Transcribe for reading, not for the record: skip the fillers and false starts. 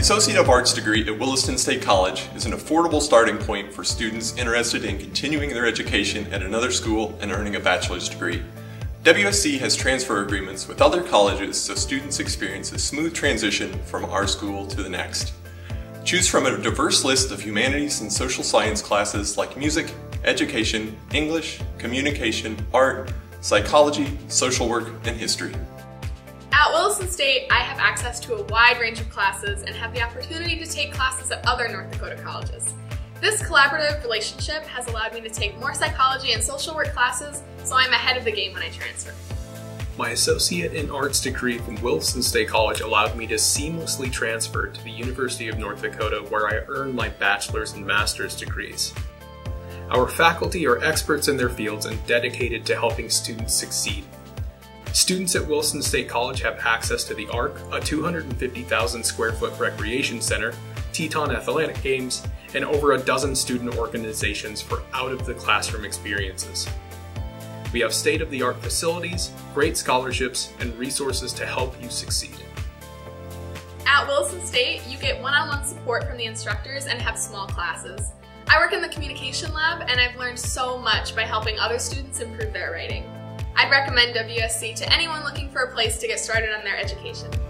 Associate of Arts degree at Williston State College is an affordable starting point for students interested in continuing their education at another school and earning a bachelor's degree. WSC has transfer agreements with other colleges so students experience a smooth transition from our school to the next. Choose from a diverse list of humanities and social science classes like music, education, English, communication, art, psychology, social work, and history. At Williston State, I have access to a wide range of classes and have the opportunity to take classes at other North Dakota colleges. This collaborative relationship has allowed me to take more psychology and social work classes, so I'm ahead of the game when I transfer. My Associate in Arts degree from Williston State College allowed me to seamlessly transfer to the University of North Dakota, where I earned my bachelor's and master's degrees. Our faculty are experts in their fields and dedicated to helping students succeed. Students at Williston State College have access to the ARC, a 250,000 square foot recreation center, Teton Athletic Games, and over a dozen student organizations for out-of-the-classroom experiences. We have state-of-the-art facilities, great scholarships, and resources to help you succeed. At Williston State, you get one-on-one support from the instructors and have small classes. I work in the communication lab, and I've learned so much by helping other students improve their writing. I'd recommend WSC to anyone looking for a place to get started on their education.